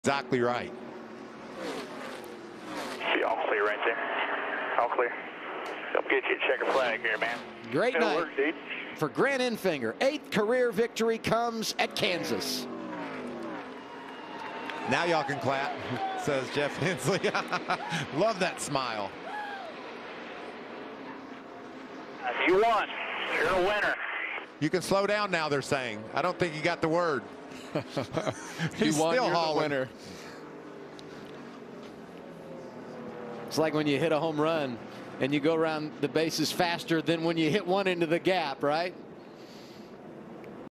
Exactly right. See, all clear right there. All clear. Don't get you a checker flag here, man. Great It'll night work, dude. for Grant Enfinger. 8th career victory comes at Kansas. Now y'all can clap, says Jeff Hensley. Love that smile. You won. You're a winner. You can slow down now, they're saying. I don't think you got the word. He's You won, still you're the hauling. winner. It's like when you hit a home run and you go around the bases faster than when you hit one into the gap, right?